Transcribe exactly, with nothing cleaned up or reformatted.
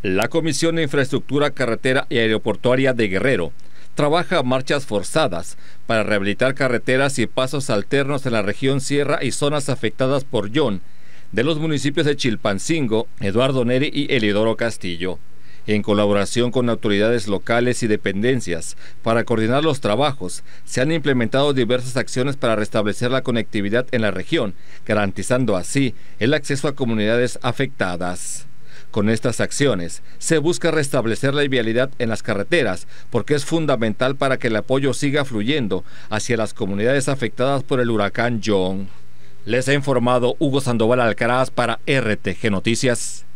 La Comisión de Infraestructura Carretera y Aeroportuaria de Guerrero trabaja a marchas forzadas para rehabilitar carreteras y pasos alternos en la región Sierra y zonas afectadas por John de los municipios de Chilpancingo, Eduardo Neri y Elidoro Castillo. En colaboración con autoridades locales y dependencias para coordinar los trabajos, se han implementado diversas acciones para restablecer la conectividad en la región, garantizando así el acceso a comunidades afectadas. Con estas acciones, se busca restablecer la vialidad en las carreteras, porque es fundamental para que el apoyo siga fluyendo hacia las comunidades afectadas por el huracán John. Les ha informado Hugo Sandoval Alcaraz para R T G Noticias.